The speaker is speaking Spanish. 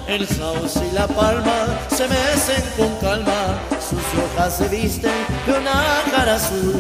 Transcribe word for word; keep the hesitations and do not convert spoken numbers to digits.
El sauce y la palma se mecen con calma, sus hojas se visten de una cara azul.